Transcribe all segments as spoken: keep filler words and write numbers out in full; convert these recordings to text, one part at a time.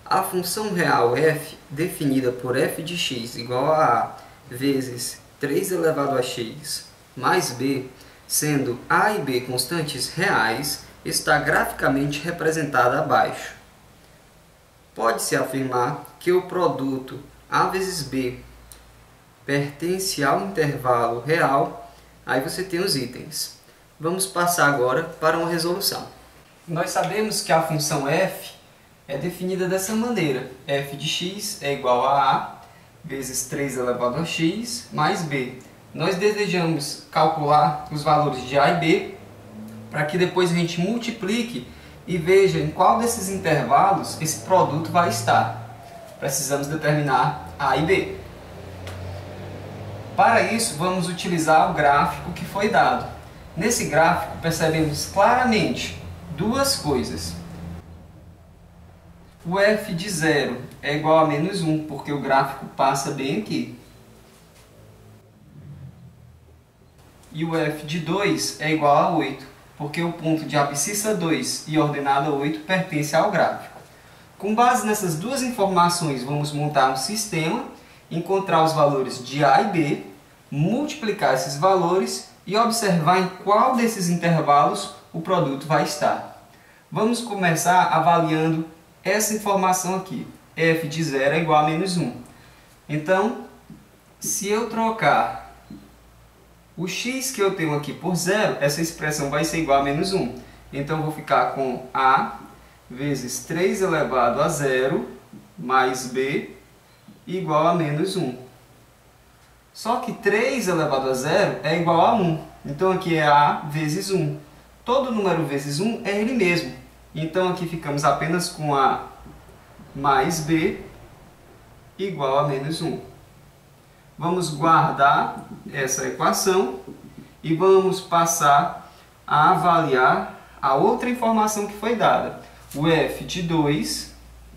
A função real f, definida por f de x igual a a vezes três elevado a x mais b, sendo a e b constantes reais, está graficamente representada abaixo. Pode-se afirmar que o produto a vezes b pertence ao intervalo real. Aí você tem os itens. Vamos passar agora para uma resolução. Nós sabemos que a função f é definida dessa maneira. F de x é igual a a vezes três elevado a x mais b. Nós desejamos calcular os valores de a e b para que depois a gente multiplique e veja em qual desses intervalos esse produto vai estar. Precisamos determinar a e b. Para isso, vamos utilizar o gráfico que foi dado. Nesse gráfico, percebemos claramente duas coisas. O f de zero é igual a menos um, porque o gráfico passa bem aqui. E o f de dois é igual a oito, porque o ponto de abscissa dois e ordenada oito pertence ao gráfico. Com base nessas duas informações, vamos montar um sistema, encontrar os valores de a e b, multiplicar esses valores e observar em qual desses intervalos o produto vai estar. Vamos começar avaliando essa informação aqui. F de zero é igual a menos um. Então, se eu trocar o x que eu tenho aqui por zero, essa expressão vai ser igual a menos um. Então, eu vou ficar com a vezes três elevado a zero mais b igual a menos um. Só que três elevado a zero é igual a um. Então, aqui é a vezes um. Todo número vezes um é ele mesmo. Então, aqui ficamos apenas com a mais b igual a menos um. Vamos guardar essa equação e vamos passar a avaliar a outra informação que foi dada. O f de dois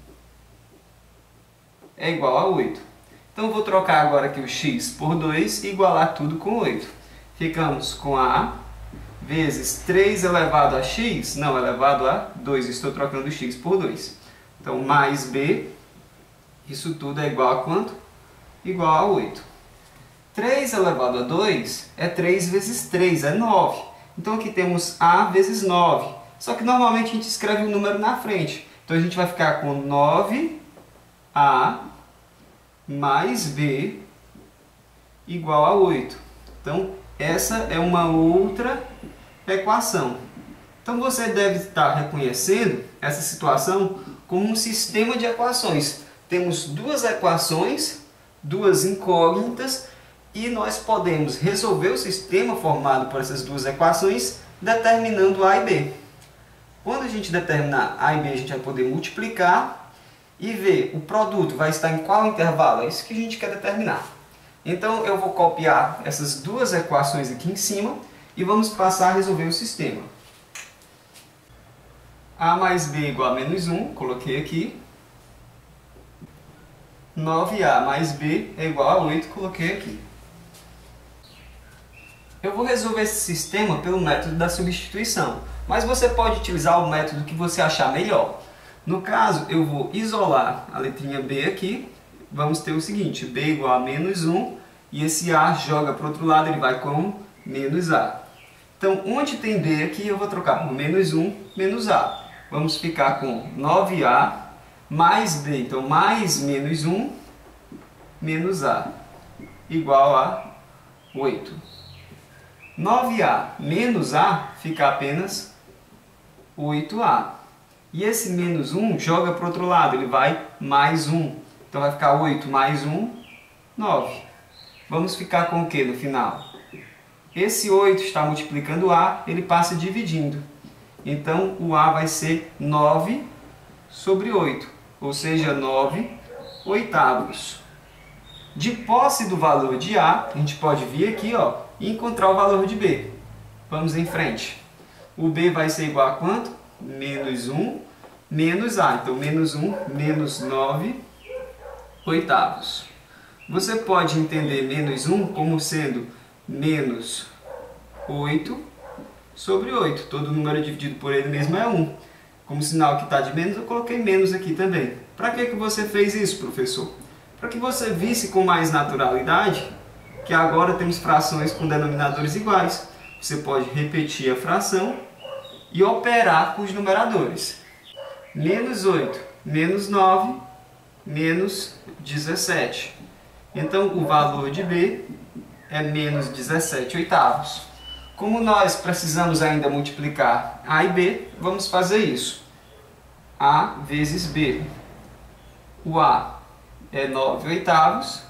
é igual a oito. Então, eu vou trocar agora aqui o x por dois e igualar tudo com oito. Ficamos com a vezes três elevado a x, não, elevado a dois, estou trocando o x por dois. Então, mais b, isso tudo é igual a quanto? Igual a oito. três elevado a dois é três vezes três, é nove. Então, aqui temos a vezes nove. Só que normalmente a gente escreve o número na frente. Então, a gente vai ficar com nove a mais b igual a oito. Então, essa é uma outra equação. Então, você deve estar reconhecendo essa situação como um sistema de equações. Temos duas equações, duas incógnitas, e nós podemos resolver o sistema formado por essas duas equações determinando a e b. Quando a gente determinar a e b, a gente vai poder multiplicar e ver o produto vai estar em qual intervalo. É isso que a gente quer determinar. Então, eu vou copiar essas duas equações aqui em cima e vamos passar a resolver o sistema. A mais b igual a menos um, coloquei aqui. nove a mais b é igual a oito, coloquei aqui. Eu vou resolver esse sistema pelo método da substituição, mas você pode utilizar o método que você achar melhor. No caso, eu vou isolar a letrinha b aqui. Vamos ter o seguinte, b igual a menos um, e esse a joga para o outro lado, ele vai com menos a. Então, onde tem b aqui, eu vou trocar por menos um, menos a. Vamos ficar com nove a mais b, então mais menos um, menos a, igual a oito. nove a menos a fica apenas oito a. E esse menos um joga para o outro lado, ele vai mais um. Então vai ficar oito mais um, nove. Vamos ficar com o que no final? Esse oito está multiplicando a, ele passa dividindo. Então o a vai ser nove sobre oito, ou seja, nove oitavos. De posse do valor de a, a gente pode vir aqui, ó, e encontrar o valor de b. Vamos em frente. O b vai ser igual a quanto? Menos um menos a. Então, menos um menos nove oitavos. Você pode entender menos um como sendo menos oito sobre oito. Todo número dividido por ele mesmo é um. como sinal que está de menos, eu coloquei menos aqui também. Para que que você fez isso, professor? Para que você visse com mais naturalidade que agora temos frações com denominadores iguais. Você pode repetir a fração e operar com os numeradores. Menos oito, menos nove, menos dezessete. Então, o valor de B é menos dezessete oitavos. Como nós precisamos ainda multiplicar A e B, vamos fazer isso. A vezes B. O A é nove oitavos,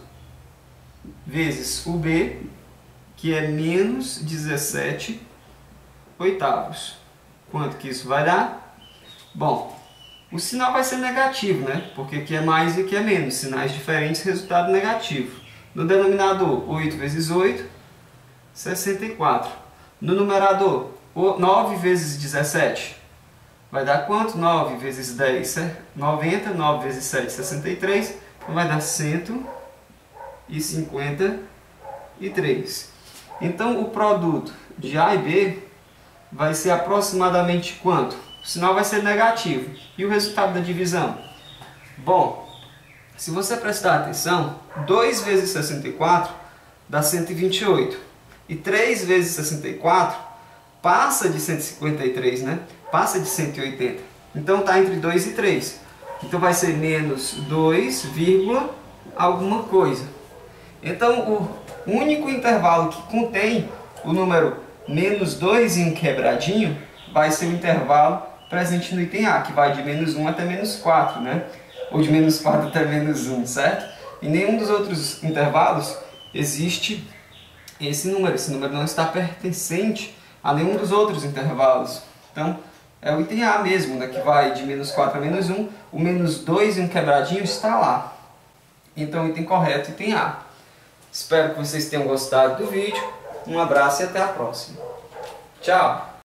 vezes o B, que é menos dezessete oitavos. Quanto que isso vai dar? Bom, o sinal vai ser negativo, né? Porque aqui é mais e aqui é menos. Sinais diferentes, resultado negativo. No denominador, oito vezes oito, sessenta e quatro. No numerador, nove vezes dezessete. Vai dar quanto? nove vezes dez, noventa. nove vezes sete, sessenta e três. Então vai dar cento e cinquenta e três. Então o produto de A e B vai ser aproximadamente quanto? O sinal vai ser negativo. E o resultado da divisão? Bom, se você prestar atenção, dois vezes sessenta e quatro dá cento e vinte e oito. E três vezes sessenta e quatro passa de cento e cinquenta e três, né? Passa de cento e oitenta. Então está entre dois e três. Então vai ser menos dois, vírgula, alguma coisa. Então o único intervalo que contém o número menos dois em um quebradinho vai ser o intervalo presente no item A, que vai de menos um até menos quatro, né? Ou de menos quatro até menos um, certo? Em nenhum dos outros intervalos existe esse número. Esse número não está pertencente a nenhum dos outros intervalos. Então, é o item A mesmo, né, que vai de menos quatro a menos um. O menos dois em um quebradinho está lá. Então, o item correto, item A. Espero que vocês tenham gostado do vídeo. Um abraço e até a próxima. Tchau!